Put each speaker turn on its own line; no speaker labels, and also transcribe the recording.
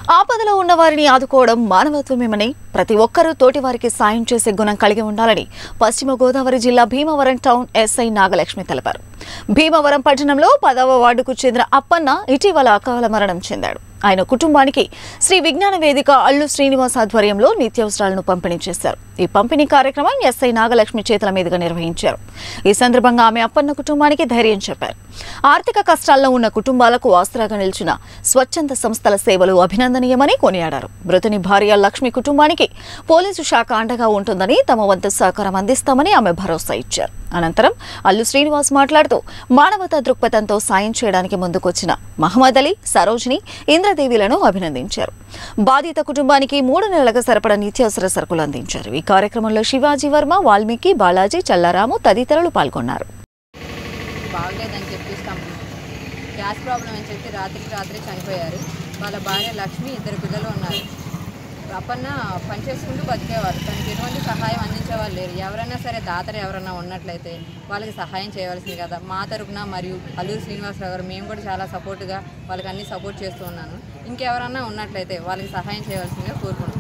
ఆపదలో ఉన్న వారిని ఆదుకోవడం మానవత్వమేమని ప్రతి ఒక్కరూ తోటివారికి సాయం చేసే గుణం కలిగి ఉండాలని పశ్చిమ గోదావరి జిల్లా భీమవరం టౌన్ ఎస్ఐ నాగలక్ష్మి తెలిపారు. భీమవరం పట్టణంలో 10వ వార్డుకు చెందిన అప్పన్న ఇటీవల అకాల మరణం చెందాడు. ఆయన కుటుంబానికి శ్రీ విజ్ఞాన వేదిక అల్లు శ్రీనివాస్ ఆధ్వర్యంలో నిత్యావసరాలను పంపిణీ చేశారు. ఈ పంపిణీ కార్యక్రమం ఎస్ఐ నాగలక్ష్మి చేతుల మీదుగా నిర్వహించారు. ఈ సందర్భంగా ఆమె అప్పన్న కుటుంబానికి ధైర్యం చెప్పారు. ఆర్థిక కష్టాల్లో ఉన్న కుటుంబాలకు ఆసరాగా నిలిచిన స్వచ్ఛంద సంస్థల సేవలు అభినందనీయమని కొనియాడారు. మృతుని భార్య లక్ష్మి కుటుంబానికి పోలీసు శాఖ అండగా ఉంటుందని, తమ వంతు సహకారం అందిస్తామని ఆమె భరోసా ఇచ్చారు. అనంతరం అల్లు శ్రీనివాస్ మాట్లాడుతూ మానవతా దృక్పథంతో సాయం చేయడానికి ముందుకొచ్చిన మహమ్మద్ అలీ, సరోజిని, ఇంద్రదేవిలను అభినందించారు. బాధిత కుటుంబానికి 3 నెలలకు సరిపడా నిత్యావసర సరుకులు అందించారు. ఈ కార్యక్రమంలో శివాజీ వర్మ, వాల్మీకి, బాలాజీ, చల్లారాము తదితరులు పాల్గొన్నారు.
గ్యాస్ ప్రాబ్లం అని చెప్పి రాత్రి చనిపోయారు. వాళ్ళ భార్య లక్ష్మి, 2 పిల్లలు ఉన్నారు. అప్పన్న పని చేసుకుంటూ బతికేవారు. తనకి ఎటువంటి సహాయం అందించేవాళ్ళు లేరు. ఎవరైనా సరే దాతలు ఎవరైనా ఉన్నట్లయితే వాళ్ళకి సహాయం చేయవలసింది కదా. మా తరపున మరియు అల్లూరి శ్రీనివాసరావు గారు మేము కూడా చాలా సపోర్ట్గా వాళ్ళకి అన్ని సపోర్ట్ చేస్తూ ఉన్నాను. ఇంకెవరన్నా ఉన్నట్లయితే వాళ్ళకి సహాయం చేయవలసిందిగా కోరుకుంటున్నాను.